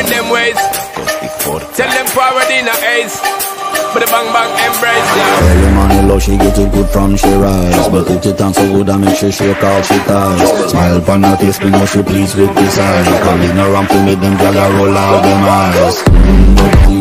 mind them ways. Tell them forward in a ace. But the bang bang embrace now. Early money low, she get it good from she rise. But put it on so good and make sure she all she ties. Smile upon her face, me know she pleased with this eyes. Coming around to make them gyal roll out them eyes.